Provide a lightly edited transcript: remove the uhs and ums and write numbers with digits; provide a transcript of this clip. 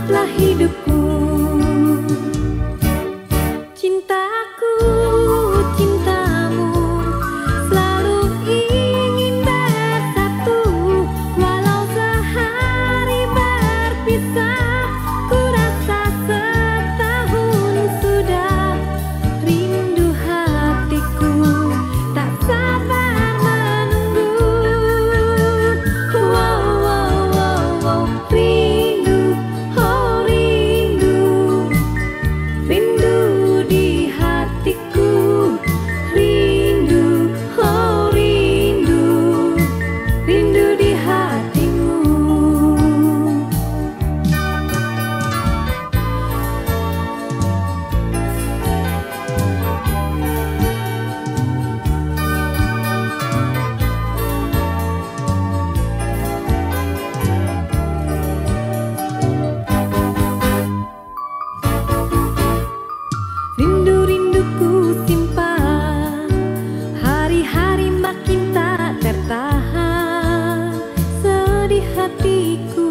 sambutlah hidupku. Cintaku, cintamu, selalu ingin bersatu. Walau sehari berpisah, ku rasa setahun sudah. Rindu hatiku, tak sabar menunggu. Wow, wow, wow, wow. Rindu, oh rindu, rindu di hatiku. Rindu, oh rindu, rindu di hatimu. Rindu-rinduku simpan, hari-hari makin tak tertahan. Sedih hatiku